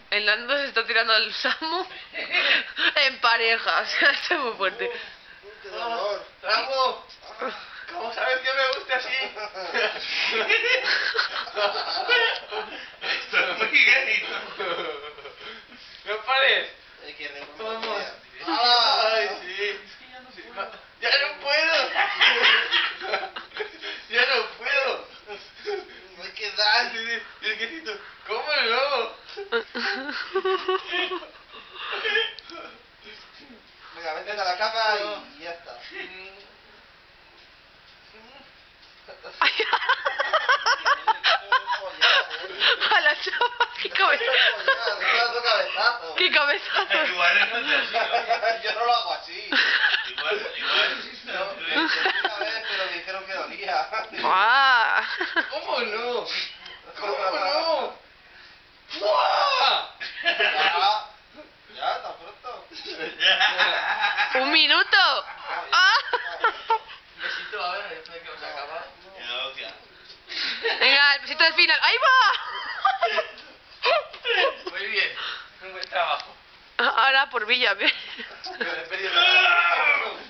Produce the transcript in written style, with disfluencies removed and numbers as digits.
El Nando se está tirando al Samu en pareja, o sea, esto es muy fuerte. ¡Qué dolor! ¡Samu! ¿Cómo sabes que me gusta así? Esto es muy gay. ¿No pares? Hay que reírme. Vamos. ¡Ay! Ay, sí. ¡Ya no puedo! ¡Ya no puedo! ¡Me quedan! Y el quesito, ¿cómo no? Venga, vete a la cama y ya está. A la chava, qué cabezazo. Qué cabezazo. Igual no es así. Yo no lo hago así. Igual. Yo una vez, pero me dijeron que dolía. ¡Ah! ¿Cómo no? ¿Cómo no? ¡Fua! Ya, tan pronto. ¡Un minuto! ¡Ah! Un besito ahora después de que hemos acabado. Venga, el besito del final. ¡Ahí va! Muy bien. Un buen trabajo. Ahora por Villa, ¿ves? Me he perdido la...